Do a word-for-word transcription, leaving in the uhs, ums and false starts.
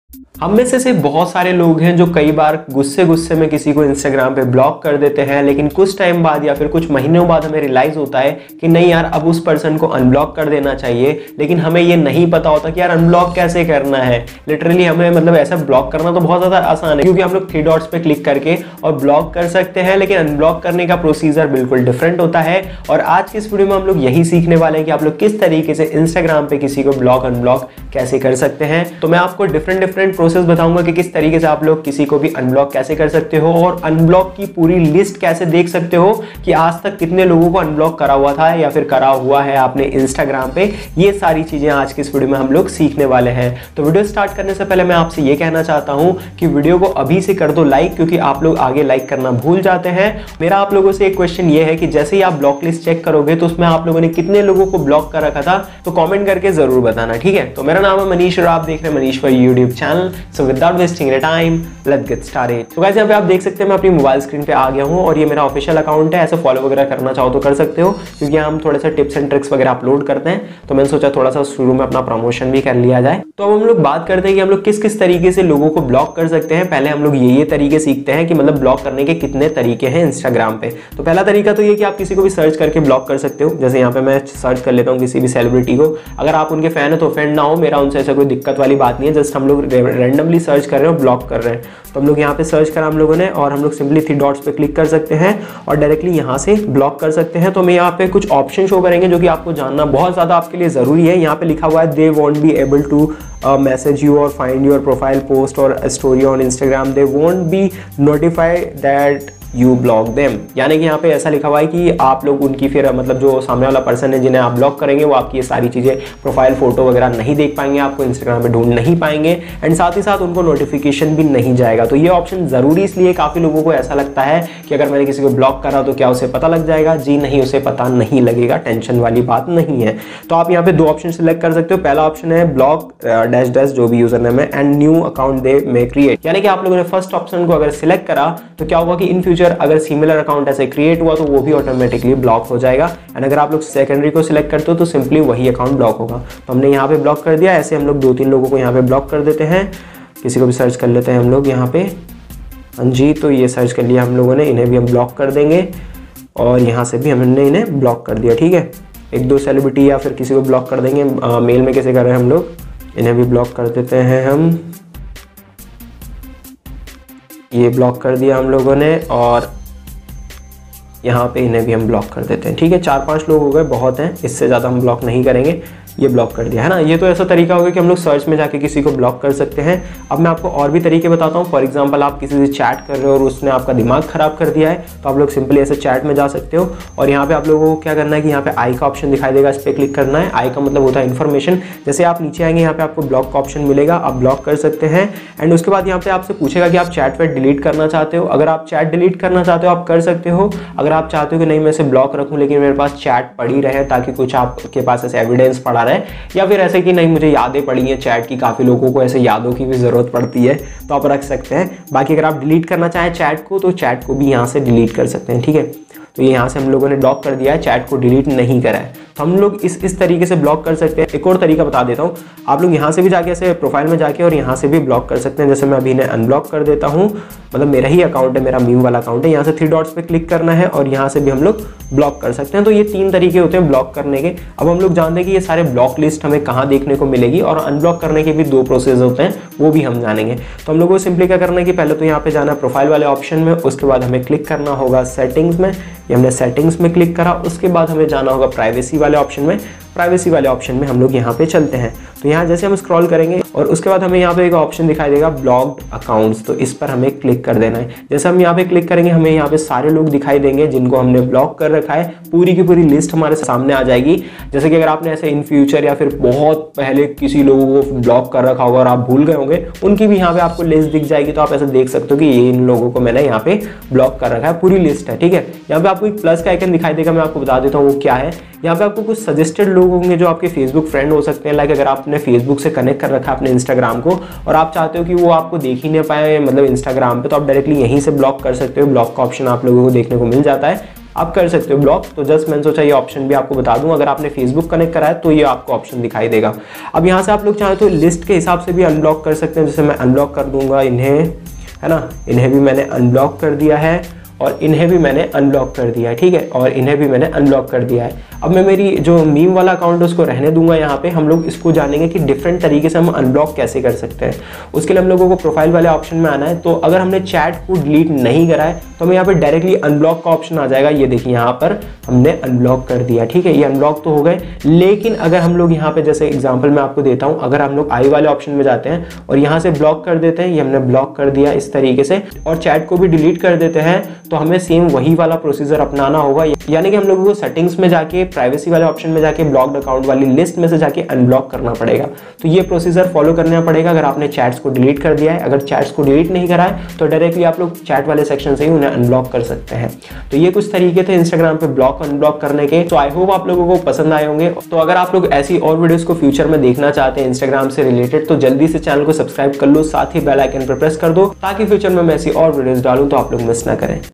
हम में से से बहुत सारे लोग हैं जो कई बार गुस्से गुस्से में किसी को इंस्टाग्राम पे ब्लॉक कर देते हैं, लेकिन कुछ टाइम बाद या फिर कुछ महीनों बाद हमें रियलाइज होता है कि नहीं यार, अब उस पर्सन को अनब्लॉक कर देना चाहिए। लेकिन हमें ये नहीं पता होता कि यार अनब्लॉक कैसे करना है। लिटरली हमें मतलब ऐसा ब्लॉक करना तो बहुत ज़्यादा आसान है, क्योंकि हम लोग थ्री डॉट्स पे क्लिक करके और ब्लॉक कर सकते हैं, लेकिन अनब्लॉक करने का प्रोसीजर बिल्कुल डिफरेंट होता है। और आज की इस वीडियो में हम लोग यही सीखने वाले हैं कि आप लोग किस तरीके से इंस्टाग्राम पे किसी को ब्लॉक अनब्लॉक कैसे कर सकते हैं। तो मैं आपको डिफरेंट डिफरेंट प्रोसेस बताऊंगा कि किस तरीके से आप लोग किसी को भी अनब्लॉक कैसे कर सकते हो, और अनब्लॉक की पूरी लिस्ट कैसे देख सकते हो कि आज तक कितने लोगों को अनब्लॉक करा हुआ था या फिर करा हुआ है आपने इंस्टाग्राम पे। ये सारी चीजें आज की इस वीडियो में हम लोग सीखने वाले हैं। तो वीडियो स्टार्ट करने से पहले मैं आपसे ये कहना चाहता हूं कि वीडियो को अभी से कर दो लाइक, क्योंकि आप लोग आगे लाइक करना भूल जाते हैं। मेरा आप लोगों से एक क्वेश्चन ये है कि जैसे ही आप ब्लॉक लिस्ट चेक करोगे तो उसमें आप लोगों ने कितने लोगों को ब्लॉक कर रखा था, तो कॉमेंट करके जरूर बताना, ठीक है। तो मेरा नाम है मनीष और आप देख रहे हैं मनीष पर YouTube channel. So without wasting time let's get started. तो गाइस यहाँ पे आप देख सकते हैं मैं अपनी मोबाइल स्क्रीन पे आ गया हूँ और ये मेरा ऑफिशियल अकाउंट है। ऐसे फॉलो वगैरह करना चाहो तो कर सकते हो, क्योंकि हम थोड़े से टिप्स एंड ट्रिक्स वगैरह अपलोड करते हैं। तो मैंने सोचा थोड़ा सा शुरू में अपना प्रमोशन भी कर लिया जाए। तो अब हम लोग बात करते हैं कि हम लोग किस किस तरीके से लोगों को ब्लॉक कर सकते हैं। पहले हम लोग ये ये तरीके सीखते हैं कि मतलब ब्लॉक करने के कितने तरीके हैं इंस्टाग्राम पे। तो पहला तरीका तो ये कि आप किसी को भी सर्च करके ब्लॉक कर सकते हो। जैसे यहाँ पे मैं सर्च कर लेता हूँ किसी भी सेलिब्रिटी को। अगर आप उनके फैन हो तो ऑफेंड ना हो, मेरा उनसे ऐसा कोई दिक्कत वाली बात नहीं है। जस्ट हम लोग रैंडमली सर्च कर रहे हैं, ब्लॉक कर रहे हैं। तो हम लोग यहाँ पे सर्च करा हम लोगों ने, और हम लोग सिंपली थ्री डॉट्स पे क्लिक कर सकते हैं और डायरेक्टली यहाँ से ब्लॉक कर सकते हैं। तो हमें यहाँ पे कुछ ऑप्शन शो करेंगे जो कि आपको जानना बहुत ज़्यादा आपके लिए ज़रूरी है। यहाँ पे लिखा हुआ है they won't be able to message you or find your profile post or story on Instagram, they won't be notify that you block them. यानी कि यहाँ पे ऐसा लिखा हुआ है कि आप लोग उनकी फिर मतलब जो सामने वाला पर्सन है जिन्हें आप ब्लॉक करेंगे वो आपकी ये सारी चीज़ें प्रोफाइल फोटो वगैरह नहीं देख पाएंगे, आपको इंस्टाग्राम पे ढूंढ नहीं पाएंगे, एंड साथ ही साथ उनको नोटिफिकेशन भी नहीं जाएगा। तो ये ऑप्शन ज़रूरी इसलिए, काफ़ी लोगों को ऐसा लगता है कि अगर मैंने किसी को ब्लॉक करा तो क्या उसे पता लग जाएगा। जी नहीं, उसे पता नहीं लगेगा, टेंशन वाली बात नहीं है। तो आप यहाँ पे दो ऑप्शन सेलेक्ट कर सकते हो। पहला ऑप्शन है ब्लॉक डैश डैश जो भी यूजर नेम है and new account they may create. यानी कि आप लोगों ने फर्स्ट ऑप्शन को अगर सिलेक्ट करा तो क्या होगा कि इन फ्यूचर अगर सिमिलर अकाउंट ऐसे क्रिएट हुआ तो वो भी ऑटोमेटिकली ब्लॉक हो जाएगा। एंड अगर आप लोग सेकेंडरी को सिलेक्ट करते हो तो सिंपली वही अकाउंट ब्लॉक होगा। तो हमने यहाँ पे ब्लॉक कर दिया। ऐसे हम लोग दो तीन लोगों को यहाँ पे ब्लॉक कर देते हैं। किसी को भी सर्च कर लेते हैं हम लोग यहाँ पे। हाँ जी, तो ये सर्च कर लिया हम लोगों ने, इन्हें भी हम ब्लॉक कर देंगे और यहाँ से भी हमने इन्हें ब्लॉक कर दिया, ठीक है। एक दो सेलिब्रिटी या फिर किसी को ब्लॉक कर देंगे। आ, मेल में कैसे कर रहे हैं हम लोग, इन्हें भी ब्लॉक कर देते हैं हम। ये ब्लॉक कर दिया हम लोगों ने और यहाँ पे इन्हें भी हम ब्लॉक कर देते हैं, ठीक है। चार पांच लोग हो गए, बहुत हैं, इससे ज़्यादा हम ब्लॉक नहीं करेंगे। ये ब्लॉक कर दिया है ना। ये तो ऐसा तरीका होगा कि हम लोग सर्च में जाके किसी को ब्लॉक कर सकते हैं। अब मैं आपको और भी तरीके बताता हूँ। फॉर एग्जांपल आप किसी से चैट कर रहे हो और उसने आपका दिमाग खराब कर दिया है, तो आप लोग सिंपली ऐसे चैट में जा सकते हो और यहाँ पे आप लोगों को क्या करना है कि यहाँ पे आई का ऑप्शन दिखाई देगा, इस पर क्लिक करना है। आई का मतलब होता है इन्फॉर्मेशन। जैसे आप नीचे आएंगे यहाँ पे आपको ब्लॉक का ऑप्शन मिलेगा, आप ब्लॉक कर सकते हैं। एंड उसके बाद यहाँ पे आपसे पूछेगा कि आप चैट पर डिलीट करना चाहते हो। अगर आप चैट डिलीट करना चाहते हो आप कर सकते हो। अगर आप चाहते हो कि नहीं मैं इसे ब्लॉक रखूँ लेकिन मेरे पास चैट पड़ी रहे ताकि कुछ आपके पास ऐसे एविडेंस पड़ा रहे, या फिर ऐसे कि नहीं मुझे यादें पड़ी हैं चैट की, काफ़ी लोगों को ऐसे यादों की भी ज़रूरत पड़ती है, तो आप रख सकते हैं। बाकी अगर आप डिलीट करना चाहें चैट को तो चैट को भी यहाँ से डिलीट कर सकते हैं, ठीक है। तो ये यहाँ से हम लोगों ने ब्लॉक कर दिया है, चैट को डिलीट नहीं करा है। तो हम लोग इस इस तरीके से ब्लॉक कर सकते हैं। एक और तरीका बता देता हूँ, आप लोग यहाँ से भी जाके ऐसे प्रोफाइल में जाके और यहाँ से भी ब्लॉक कर सकते हैं। जैसे मैं अभी इन्हें अनब्लॉक कर देता हूँ, मतलब मेरा ही अकाउंट है, मेरा मीम वाला अकाउंट है। यहाँ से थ्री डॉट्स पे क्लिक करना है और यहाँ से भी हम लोग ब्लॉक कर सकते हैं। तो ये तीन तरीके होते हैं ब्लॉक करने के। अब हम लोग जानते हैं कि ये सारे ब्लॉक लिस्ट हमें कहाँ देखने को मिलेगी, और अनब्लॉक करने के भी दो प्रोसेस होते हैं, वो भी हम जानेंगे। तो हम लोगों को सिंपली क्या करना है कि पहले तो यहाँ पे जाना है प्रोफाइल वाले ऑप्शन में, उसके बाद हमें क्लिक करना होगा सेटिंग्स में। ये हमने सेटिंग्स में क्लिक करा, उसके बाद हमें जाना होगा प्राइवेसी वाले ऑप्शन में। प्राइवेसी वाले ऑप्शन में हम लोग यहाँ पे चलते हैं। तो यहाँ जैसे हम स्क्रॉल करेंगे और उसके बाद हमें यहाँ पे एक ऑप्शन दिखाई देगा ब्लॉक्ड अकाउंट्स, तो इस पर हमें क्लिक कर देना है। जैसे हम यहाँ पे क्लिक करेंगे हमें यहाँ पे सारे लोग दिखाई देंगे जिनको हमने ब्लॉक कर रखा है। पूरी की पूरी लिस्ट हमारे सामने आ जाएगी। जैसे कि अगर आपने ऐसे इन फ्यूचर या फिर बहुत पहले किसी लोगों को ब्लॉक कर रखा होगा और आप भूल गए होंगे, उनकी भी यहाँ पे आपको लिस्ट दिख जाएगी। तो आप ऐसे देख सकते हो कि ये इन लोगों को मैंने यहाँ पे ब्लॉक कर रखा है, पूरी लिस्ट है, ठीक है। यहाँ पे आपको एक प्लस का आइकन दिखाई देगा, मैं आपको बता देता हूँ वो क्या है। यहाँ पे आपको कुछ सजेस्टेड लोग होंगे जो आपके फेसबुक फ्रेंड हो सकते हैं। लाइक अगर आपने फेसबुक से कनेक्ट कर रखा है अपने इंस्टाग्राम को और आप चाहते हो कि वो आपको देख ही नहीं पाए मतलब इंस्टाग्राम पे, तो आप डायरेक्टली यहीं से ब्लॉक कर सकते हो। ब्लॉक का ऑप्शन आप लोगों को देखने को मिल जाता है। आप कर सकते हो ब्लॉक। तो जस्ट मैंने सोचा ये ऑप्शन भी आपको बता दूं, अगर आपने फेसबुक कनेक्ट करा है तो ये आपको ऑप्शन दिखाई देगा। अब यहाँ से आप लोग चाहे तो लिस्ट के हिसाब से भी अनब्लॉक कर सकते हैं, जैसे मैं अनब्लॉक कर दूंगा इन्हें, है ना, इन्हें भी मैंने अनब्लॉक कर दिया है और इन्हें भी मैंने अनब्लॉक कर दिया है, ठीक है, और इन्हें भी मैंने अनब्लॉक कर दिया है। अब मैं मेरी जो मीम वाला अकाउंट है उसको रहने दूंगा यहाँ पे। हम लोग इसको जानेंगे कि डिफरेंट तरीके से हम अनब्लॉक कैसे कर सकते हैं। उसके लिए हम लोगों को प्रोफाइल वाले ऑप्शन में आना है। तो अगर हमने चैट को डिलीट नहीं करा है तो हमें यहाँ पे डायरेक्टली अनब्लॉक का ऑप्शन आ जाएगा। ये देखिए यहाँ पर हमने अनब्लॉक कर दिया, ठीक है, ये अनब्लॉक तो हो गए। लेकिन अगर हम लोग यहाँ पे जैसे एग्जाम्पल मैं आपको देता हूँ, अगर हम लोग आई वाले ऑप्शन में जाते हैं और यहाँ से ब्लॉक कर देते हैं, ये हमने ब्लॉक कर दिया इस तरीके से, और चैट को भी डिलीट कर देते हैं, तो हमें सेम वही वाला प्रोसीजर अपनाना होगा। यानी कि हम लोगों को सेटिंग्स में जाके प्राइवेसी वाले ऑप्शन में जाके ब्लॉक्ड अकाउंट वाली लिस्ट में से जाके अनब्लॉक करना पड़ेगा। तो ये प्रोसीजर फॉलो करना पड़ेगा अगर आपने चैट्स को डिलीट कर दिया है। अगर चैट्स को डिलीट नहीं करा है तो डायरेक्टली आप लोग चैट वाले सेक्शन से ही उन्हें अनब्लॉक कर सकते हैं। तो ये कुछ तरीके थे इंस्टाग्राम पे ब्लॉक अनब्लॉक करने के। तो आई होप आप लोगों को पसंद आए होंगे। तो अगर आप लोग ऐसी और वीडियोस को फ्यूचर में देखना चाहते हैं इंस्टाग्राम से रिलेटेड तो जल्दी से चैनल को सब्सक्राइब कर लो, साथ ही बेल आइकन पर प्रेस कर दो ताकि फ्यूचर में मैं ऐसी और वीडियोस डालूं तो आप लोग मिस ना करें।